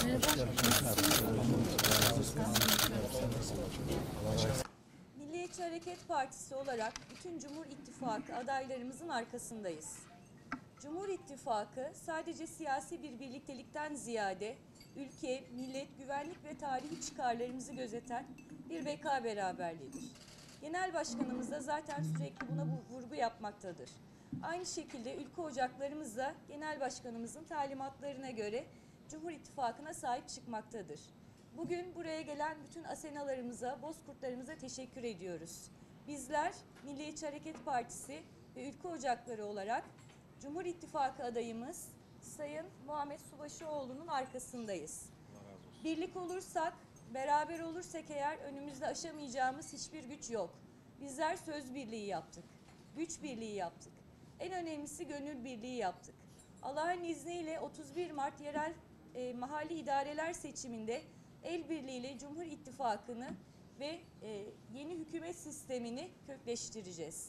Milliyetçi Hareket Partisi olarak bütün Cumhur İttifakı adaylarımızın arkasındayız. Cumhur İttifakı sadece siyasi bir birliktelikten ziyade ülke, millet, güvenlik ve tarihi çıkarlarımızı gözeten bir beka beraberliğidir. Genel Başkanımız da zaten sürekli buna vurgu yapmaktadır. Aynı şekilde ülke ocaklarımız da Genel Başkanımızın talimatlarına göre Cumhur İttifakı'na sahip çıkmaktadır. Bugün buraya gelen bütün asenalarımıza, bozkurtlarımıza teşekkür ediyoruz. Bizler Milliyetçi Hareket Partisi ve ülke ocakları olarak Cumhur İttifakı adayımız Sayın Muhammed Subaşıoğlu'nun arkasındayız. Birlik olursak, beraber olursak eğer önümüzde aşamayacağımız hiçbir güç yok. Bizler söz birliği yaptık, güç birliği yaptık. En önemlisi gönül birliği yaptık. Allah'ın izniyle 31 Mart yerel mahalli idareler seçiminde el birliğiyle Cumhur İttifakı'nı ve yeni hükümet sistemini kökleştireceğiz.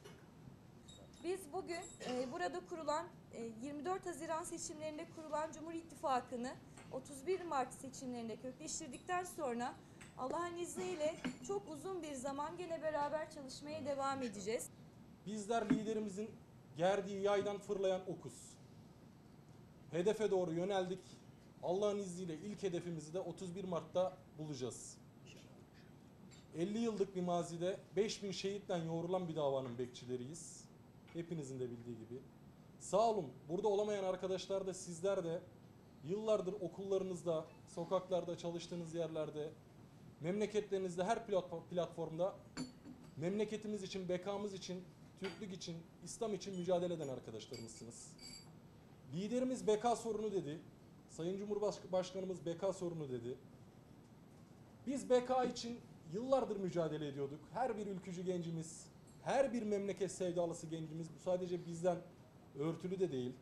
Biz bugün burada kurulan 24 Haziran seçimlerinde kurulan Cumhur İttifakı'nı 31 Mart seçimlerinde kökleştirdikten sonra Allah'ın izniyle çok uzun bir zaman gene beraber çalışmaya devam edeceğiz. Bizler liderimizin gerdiği yaydan fırlayan okuz. Hedefe doğru yöneldik. Allah'ın izniyle ilk hedefimizi de 31 Mart'ta bulacağız. 50 yıllık bir mazide 5000 şehitten yoğrulan bir davanın bekçileriyiz. Hepinizin de bildiği gibi. Sağ olun, burada olamayan arkadaşlar da sizler de yıllardır okullarınızda, sokaklarda, çalıştığınız yerlerde, memleketlerinizde her platformda memleketimiz için, bekamız için, Türklük için, İslam için mücadele eden arkadaşlarımızsınız. Liderimiz beka sorunu dedi. Sayın Cumhurbaşkanımız beka sorunu dedi. Biz beka için yıllardır mücadele ediyorduk. Her bir ülkücü gencimiz, her bir memleket sevdalısı gencimiz, bu sadece bizden örtülü de değil.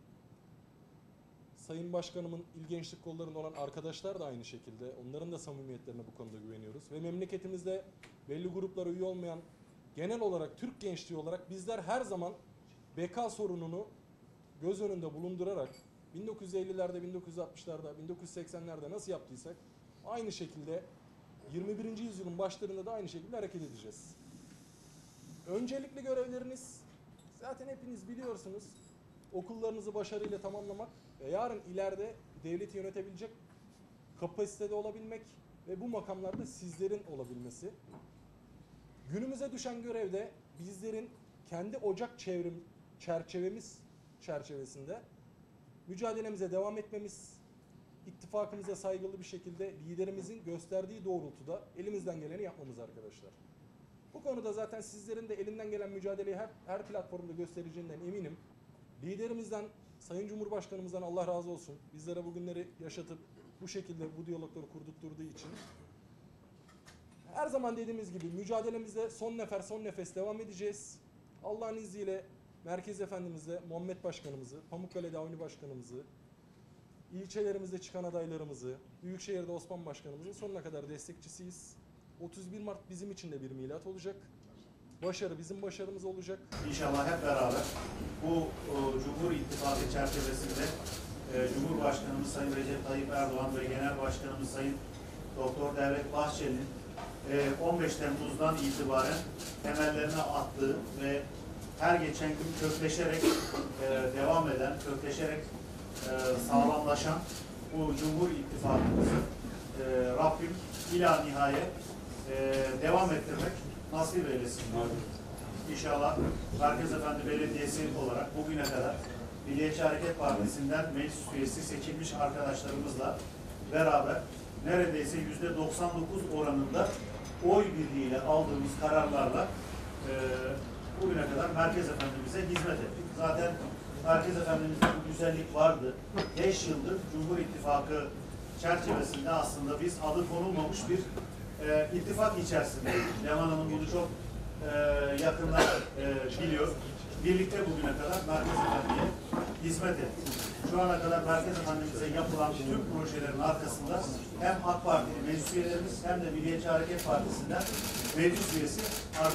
Sayın Başkanımın İl Gençlik Kolları'nda olan arkadaşlar da aynı şekilde. Onların da samimiyetlerine bu konuda güveniyoruz. Ve memleketimizde belli gruplara üye olmayan, genel olarak Türk gençliği olarak bizler her zaman beka sorununu göz önünde bulundurarak 1950'lerde, 1960'larda, 1980'lerde nasıl yaptıysak aynı şekilde 21. yüzyılın başlarında da aynı şekilde hareket edeceğiz. Öncelikli görevleriniz zaten hepiniz biliyorsunuz. Okullarınızı başarıyla tamamlamak ve yarın ileride devleti yönetebilecek kapasitede olabilmek ve bu makamlarda sizlerin olabilmesi. Günümüze düşen görevde bizlerin kendi ocak çerçevemiz çerçevesinde mücadelemize devam etmemiz, ittifakımıza saygılı bir şekilde liderimizin gösterdiği doğrultuda elimizden geleni yapmamız arkadaşlar. Bu konuda zaten sizlerin de elinden gelen mücadeleyi her platformda göstereceğinden eminim. Liderimizden, Sayın Cumhurbaşkanımızdan Allah razı olsun. Bizlere bugünleri yaşatıp bu şekilde bu diyalogları kurdurtturduğu için. Her zaman dediğimiz gibi mücadelemizde son nefes devam edeceğiz. Allah'ın izniyle Merkez Efendimizle Muhammed Başkanımızı, Pamukkale'de Avni Başkanımızı, ilçelerimizde çıkan adaylarımızı, Büyükşehir'de Osman Başkanımızın sonuna kadar destekçisiyiz. 31 Mart bizim için de bir milat olacak. Başarı bizim başarımız olacak. İnşallah hep beraber bu Cumhur İttifakı çerçevesinde Cumhurbaşkanımız Sayın Recep Tayyip Erdoğan ve Genel Başkanımız Sayın Doktor Devlet Bahçeli'nin 15 Temmuz'dan itibaren temellerini attığı ve her geçen gün kökleşerek devam eden, kökleşerek sağlamlaşan bu Cumhur İttifakımızı Rabbim ila nihayet devam ettirmek nasip eylesin. İnşallah Merkez Efendi Belediyesi olarak bugüne kadar Milliyetçi Hareket Partisi'nden meclis üyesi seçilmiş arkadaşlarımızla beraber neredeyse %99 oranında oy birliğiyle aldığımız kararlarla bugüne kadar Merkez Efendimiz'e hizmet ettik. Zaten Merkez Efendimiz'de bu güzellik vardı. 5 yıldır Cumhur İttifakı çerçevesinde aslında biz adı konulmamış bir ittifak içerisindeydik. Leman Hanım bunu çok yakından biliyor. Birlikte bugüne kadar Merkez Efendi'ye hizmet ettik. Şu ana kadar Merkez Efendimiz'e yapılan tüm projelerin arkasında hem AK Partili meclis üyelerimiz hem de Milliyetçi Hareket Partisi'nden meclis üyesi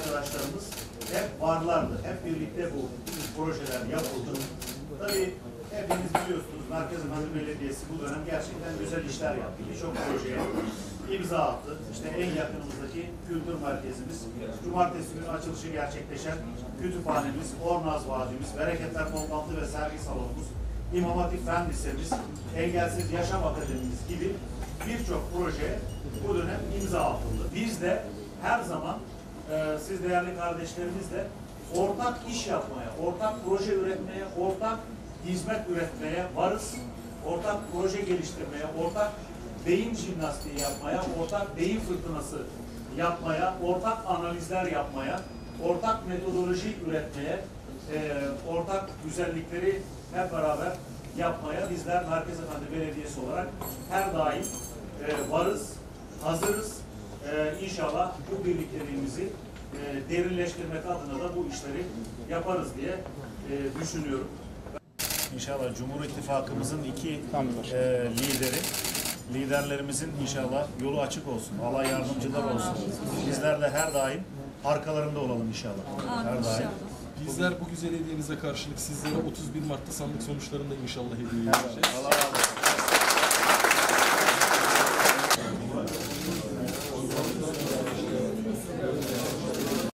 arkadaşlarımız hep varlardı. Hep birlikte bu projeler yapıldı. Tabii hepiniz biliyorsunuz Merkezefendi Belediyesi bu dönem gerçekten güzel işler yaptı. Birçok projeye imza attı. İşte en yakınımızdaki kültür merkezimiz, cumartesi günü açılışı gerçekleşen kütüphanemiz, Ornaz Vadimiz, Bereketler Toplantı ve Sergi Salonumuz, İmam Hatip Fen Lisemiz, Engelsiz Yaşam Akademimiz gibi birçok projeye bu dönem imza atıldı. Biz de her zaman siz değerli kardeşlerimizle ortak iş yapmaya, ortak proje üretmeye, ortak hizmet üretmeye varız. Ortak proje geliştirmeye, ortak beyin jimnastiği yapmaya, ortak beyin fırtınası yapmaya, ortak analizler yapmaya, ortak metodoloji üretmeye, ortak güzellikleri hep beraber yapmaya bizler Merkezefendi Belediyesi olarak her daim varız, hazırız. İnşallah bu birlikteliğimizi derinleştirmek adına da bu işleri yaparız diye düşünüyorum. İnşallah Cumhur İttifakımızın iki liderlerimizin inşallah yolu açık olsun. Allah yardımcılar olsun. Bizler de her daim arkalarında olalım inşallah. Her daim. Bizler bu güzel hediyenize karşılık sizlere 31 Mart'ta sandık sonuçlarında inşallah hediye edeceğiz. Allah razı olsun.